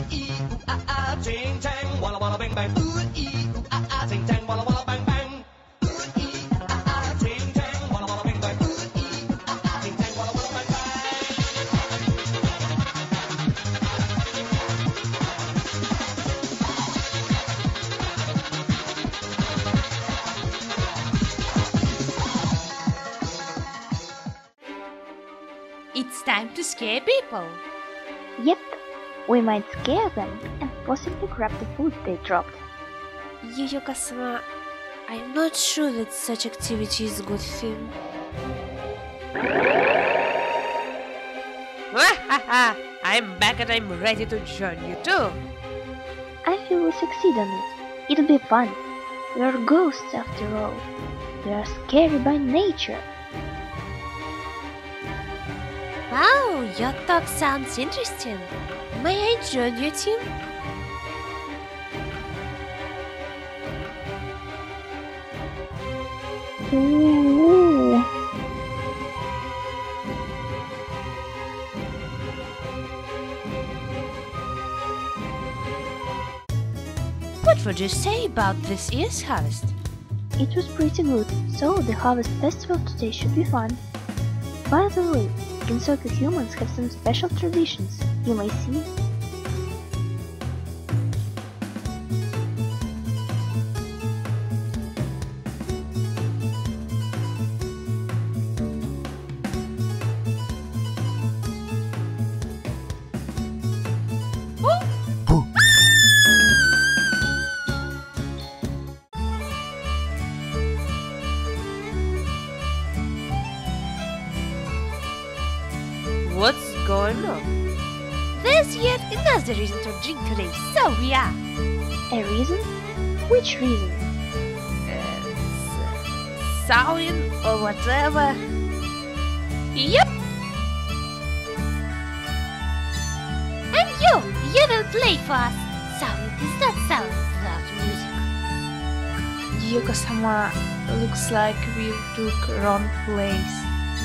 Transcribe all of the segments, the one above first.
ee, ooh, ah, ah, ching, chang, walla, walla, bang, bang. Ooh, ee, ooh, ah, ah, ching, chang, walla, walla, bang, bang. Ooh, ee, ooh, ah, ah, ching, chang, walla, walla, bang, bang. Ooh, ee, ooh, ah, ah, ching, chang, walla, walla, bang, bang. It's time to scare people. Yep, we might scare them and possibly grab the food they dropped. Yu Yuka-sama, I'm not sure that such activity is a good thing. I'm back and I'm ready to join you too. I feel we'll succeed on it. It'll be fun. We are ghosts after all. We are scary by nature. Wow, your talk sounds interesting. May I join your team? Ooh. What would you say about this year's harvest? It was pretty good, so the harvest festival today should be fun. By the way, Ginsoku humans have some special traditions, you may see. What's going on? There's yet another reason to drink today, so yeah. A reason? Which reason? Sawin or whatever. Yep. And you will play for us. Sawin is not sound without music. Yuka-sama, looks like we took wrong place.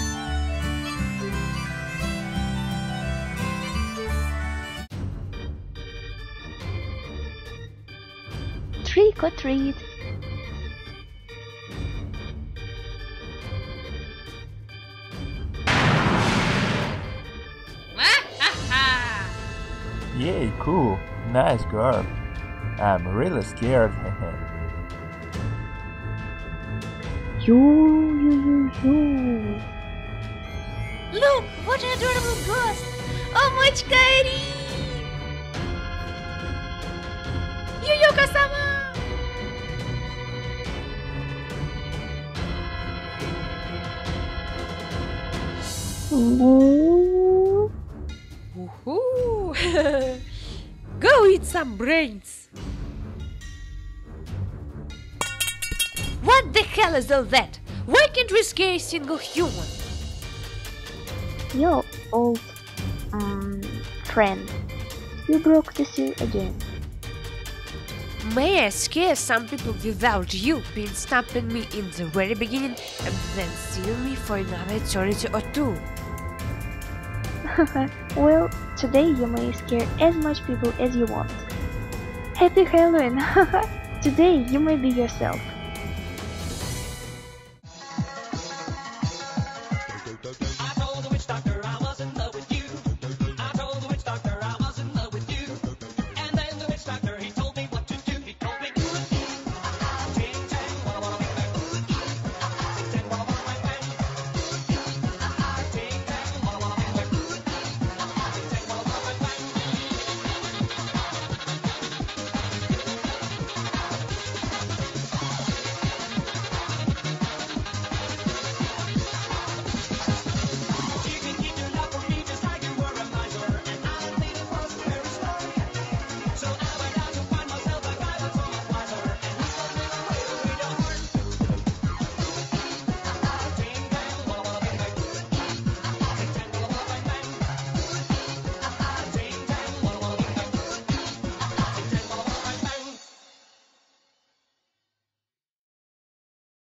Trick or treat! Yay, cool. Nice girl. I'm really scared. You. Look, what an adorable ghost! Oh, much Kairi! Yu Yuka-sama! Ooh. Woohoo! Go eat some brains! What the hell is all that? Why can't we scare a single human? Yo, old friend, you broke the seal again. May I scare some people without you being stopping me in the very beginning and then stealing me for another eternity or two? Well, today you may scare as much people as you want. Happy Halloween! Today you may be yourself.